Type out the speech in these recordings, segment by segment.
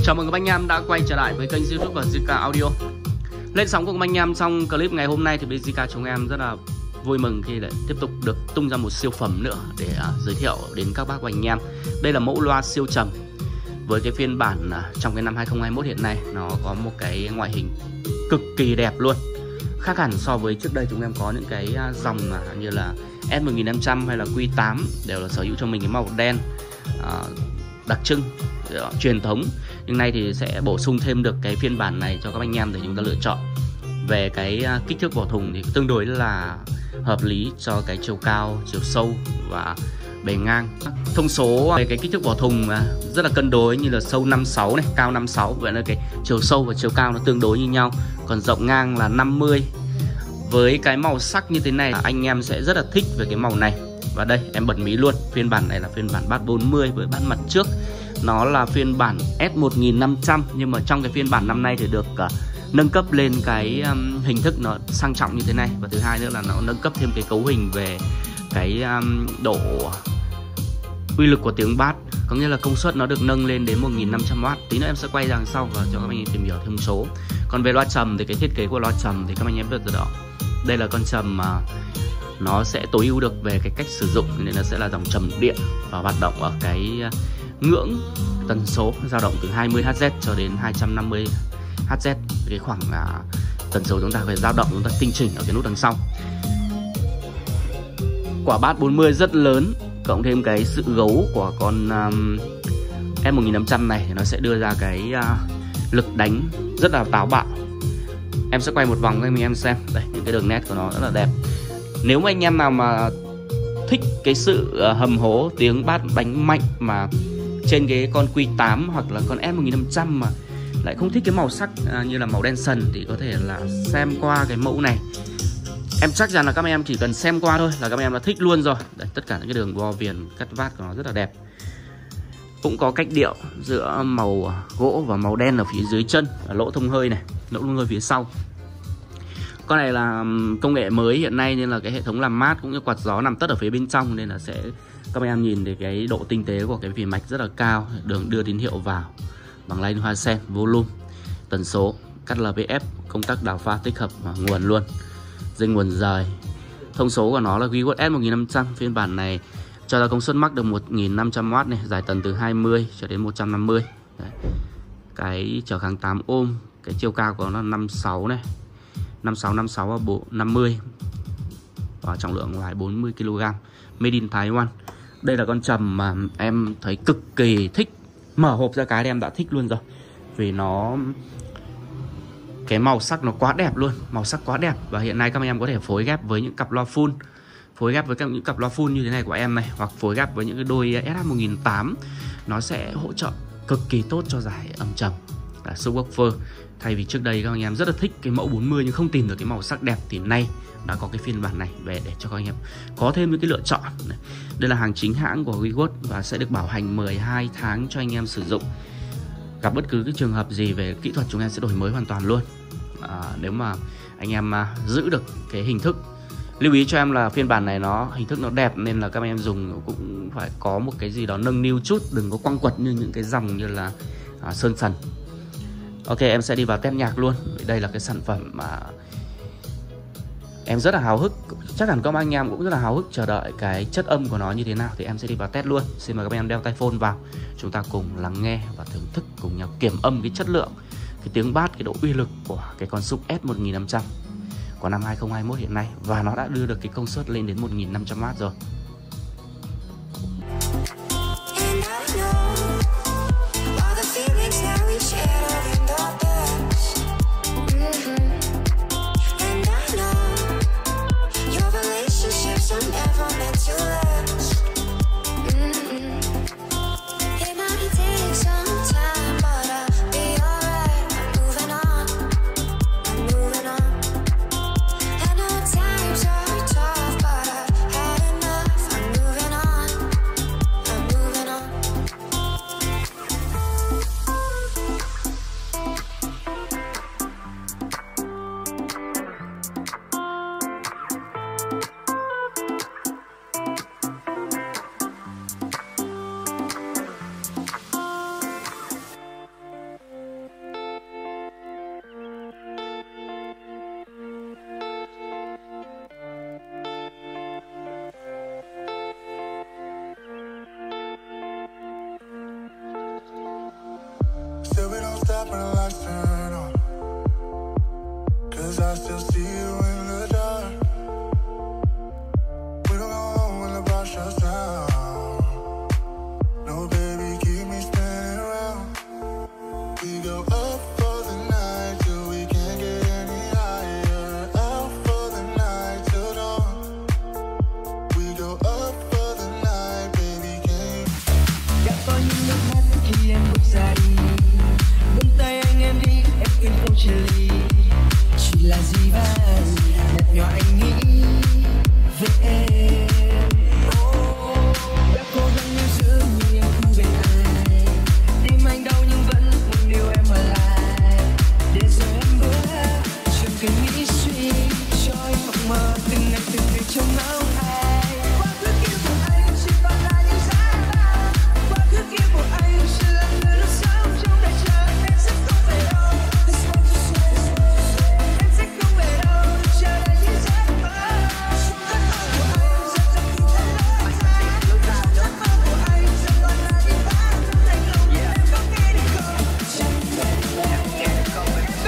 Chào mừng các anh em đã quay trở lại với kênh YouTube của Zika Audio. Lên sóng cùng anh em trong clip ngày hôm nay thì bên Zika chúng em rất là vui mừng khi lại tiếp tục được tung ra một siêu phẩm nữa để giới thiệu đến các bác và anh em. Đây là mẫu loa siêu trầm với cái phiên bản trong cái năm 2021 hiện nay, nó có một cái ngoại hình cực kỳ đẹp luôn. Khác hẳn so với trước đây chúng em có những cái dòng như là S1500 hay là Q8 đều là sở hữu cho mình cái màu đen đặc trưng truyền thống, nhưng nay thì sẽ bổ sung thêm được cái phiên bản này cho các anh em để chúng ta lựa chọn. Về cái kích thước vỏ thùng thì tương đối là hợp lý cho cái chiều cao, chiều sâu và bề ngang. Thông số về cái kích thước vỏ thùng rất là cân đối, như là sâu 56 này, cao 56, vậy là cái chiều sâu và chiều cao nó tương đối như nhau. Còn rộng ngang là 50. Với cái màu sắc như thế này anh em sẽ rất là thích về cái màu này. Và đây em bật mí luôn, phiên bản này là phiên bản Bass 40 với bát mặt trước. Nó là phiên bản S1500, nhưng mà trong cái phiên bản năm nay thì được nâng cấp lên cái hình thức nó sang trọng như thế này. Và thứ hai nữa là nó nâng cấp thêm cái cấu hình về cái độ uy lực của tiếng bass, có nghĩa là công suất nó được nâng lên đến 1500W. Tí nữa em sẽ quay ra đằng sau và cho các anh em tìm hiểu thêm số. Còn về loa trầm thì cái thiết kế của loa trầm thì các anh em biết rồi đó. Đây là con trầm mà nó sẽ tối ưu được về cái cách sử dụng, nên nó sẽ là dòng trầm điện và hoạt động ở cái ngưỡng tần số dao động từ 20Hz cho đến 250Hz. Cái khoảng tần số chúng ta phải dao động, chúng ta tinh chỉnh ở cái nút đằng sau. Quả Bass 40 rất lớn, cộng thêm cái sự gấu của con S1500 này thì nó sẽ đưa ra cái lực đánh rất là táo bạo. Em sẽ quay một vòng cho anh em xem. Đây, những cái đường nét của nó rất là đẹp. Nếu mà anh em nào mà thích cái sự hầm hố tiếng bass đánh mạnh mà trên cái con Q8 hoặc là con S1500 mà lại không thích cái màu sắc như là màu đen sần thì có thể là xem qua cái mẫu này. Em chắc rằng là các em chỉ cần xem qua thôi là các em đã thích luôn rồi. Đấy, tất cả những cái đường vo viền cắt vát của nó rất là đẹp. Cũng có cách điệu giữa màu gỗ và màu đen ở phía dưới chân, ở lỗ thông hơi này, lỗ thông hơi phía sau. Con này là công nghệ mới hiện nay nên là cái hệ thống làm mát cũng như quạt gió nằm tất ở phía bên trong, nên là sẽ các em nhìn thấy cái độ tinh tế của cái vỉ mạch rất là cao. Đường đưa tín hiệu vào bằng line hoa sen, volume, tần số, cắt LPF, công tắc đào pha tích hợp nguồn luôn, dây nguồn rời. Thông số của nó là Wiword S1500, phiên bản này cho ra công suất max được 1500W này, giải tần từ 20 cho đến 150. Đấy. Cái trở kháng 8 ohm, cái chiều cao của nó là 56 này, 56 và 50 và trọng lượng là 40 kg, made in Taiwan. Đây là con trầm mà em thấy cực kỳ thích, mở hộp ra cái em đã thích luôn rồi, vì nó cái màu sắc nó quá đẹp luôn, màu sắc quá đẹp. Và hiện nay các em có thể phối ghép với những cặp loa full, phối ghép với những cặp loa full như thế này của em này, hoặc phối ghép với những cái đôi SH1008, nó sẽ hỗ trợ cực kỳ tốt cho giải âm trầm là subwoofer. Thay vì trước đây các anh em rất là thích cái mẫu 40 nhưng không tìm được cái màu sắc đẹp, thì nay đã có cái phiên bản này về để cho các anh em có thêm những cái lựa chọn. Đây là hàng chính hãng của Wiword và sẽ được bảo hành 12 tháng cho anh em sử dụng. Gặp bất cứ cái trường hợp gì về kỹ thuật chúng em sẽ đổi mới hoàn toàn luôn. Nếu mà anh em giữ được cái hình thức. Lưu ý cho em là phiên bản này nó hình thức nó đẹp nên là các em dùng cũng phải có một cái gì đó nâng niu chút, đừng có quăng quật như những cái dòng như là sơn sần. Ok, em sẽ đi vào test nhạc luôn. Đây là cái sản phẩm mà em rất là háo hức, chắc hẳn các anh em cũng rất là háo hức chờ đợi cái chất âm của nó như thế nào, thì em sẽ đi vào test luôn. Xin mời các em đeo tai phone vào, chúng ta cùng lắng nghe và thưởng thức cùng nhau kiểm âm cái chất lượng, cái tiếng bass, cái độ uy lực của cái con sub S1500 của năm 2021 hiện nay. Và nó đã đưa được cái công suất lên đến 1500W rồi. up when the lights turn on, 'cause I still see you in the dark. We don't go home when the bar shuts down. No, baby, keep me spinning around. We go up for the night till we can't get any higher. Out for the night till dawn. We go up for the night, baby, can't. Đã có những nước mắt khi em bước ra đi, buông tay anh em đi, em quên câu chia ly. Chỉ là gì vậy, nhạt nhòa anh nghĩ về em. Đã cố gắng níu giữ nhưng em không bên ai. Tim anh đau nhưng vẫn muốn điều em ở lại. Để rồi em bước, chẳng cần nghĩ suy, cho anh mộng mơ từng ngày trong não ai. Quá khứ kia của anh chỉ còn là những giá băng. Quá khứ kia của anh chỉ là người luôn sống trong đời chờ. Em sẽ không về đâu, em sẽ không về đâu, chờ đợi những giấc mơ. Giấc mơ của anh rất rất nhiều thay đổi thay. Giấc mơ của anh sẽ còn là những tháng trong thành lòng. Em có nghe được không? Em có nghe được không?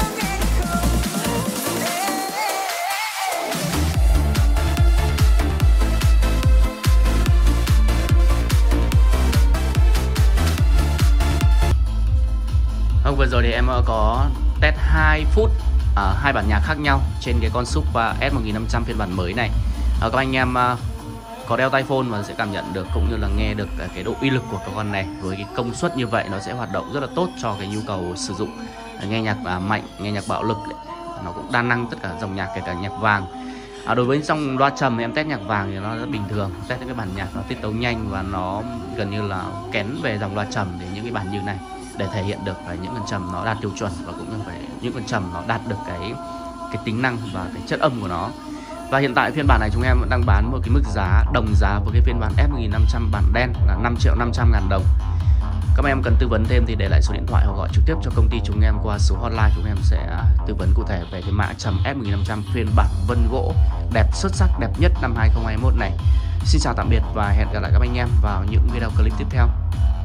Vừa rồi thì em có test 2 phút ở hai bản nhạc khác nhau trên cái con Súp S1500 phiên bản mới này. Các anh em có đeo tai phone và sẽ cảm nhận được cũng như là nghe được cái độ uy lực của cái con này. Với cái công suất như vậy nó sẽ hoạt động rất là tốt cho cái nhu cầu sử dụng nghe nhạc mạnh, nghe nhạc bạo lực. Nó cũng đa năng tất cả dòng nhạc, kể cả nhạc vàng. Đối với dòng loa trầm thì em test nhạc vàng thì nó rất bình thường. Test những cái bản nhạc nó tiết tấu nhanh và nó gần như là kén về dòng loa trầm để những cái bản như này, để thể hiện được những con trầm nó đạt tiêu chuẩn và cũng như phải những con trầm nó đạt được cái tính năng và cái chất âm của nó. Và hiện tại phiên bản này chúng em vẫn đang bán một cái mức giá đồng giá với cái phiên bản S1500 bản đen là 5.500.000 đồng. Các em cần tư vấn thêm thì để lại số điện thoại hoặc gọi trực tiếp cho công ty chúng em qua số hotline, chúng em sẽ tư vấn cụ thể về cái mã trầm S1500 phiên bản vân gỗ đẹp xuất sắc, đẹp nhất năm 2021 này. Xin chào tạm biệt và hẹn gặp lại các anh em vào những video clip tiếp theo.